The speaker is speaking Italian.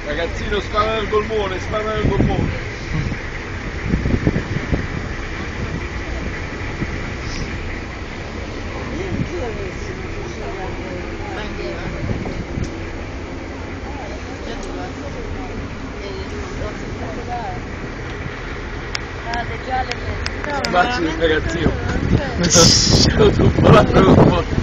Ragazzino, spara nel polmone, spara nel polmone. Baci ragazzino. Sono troppo la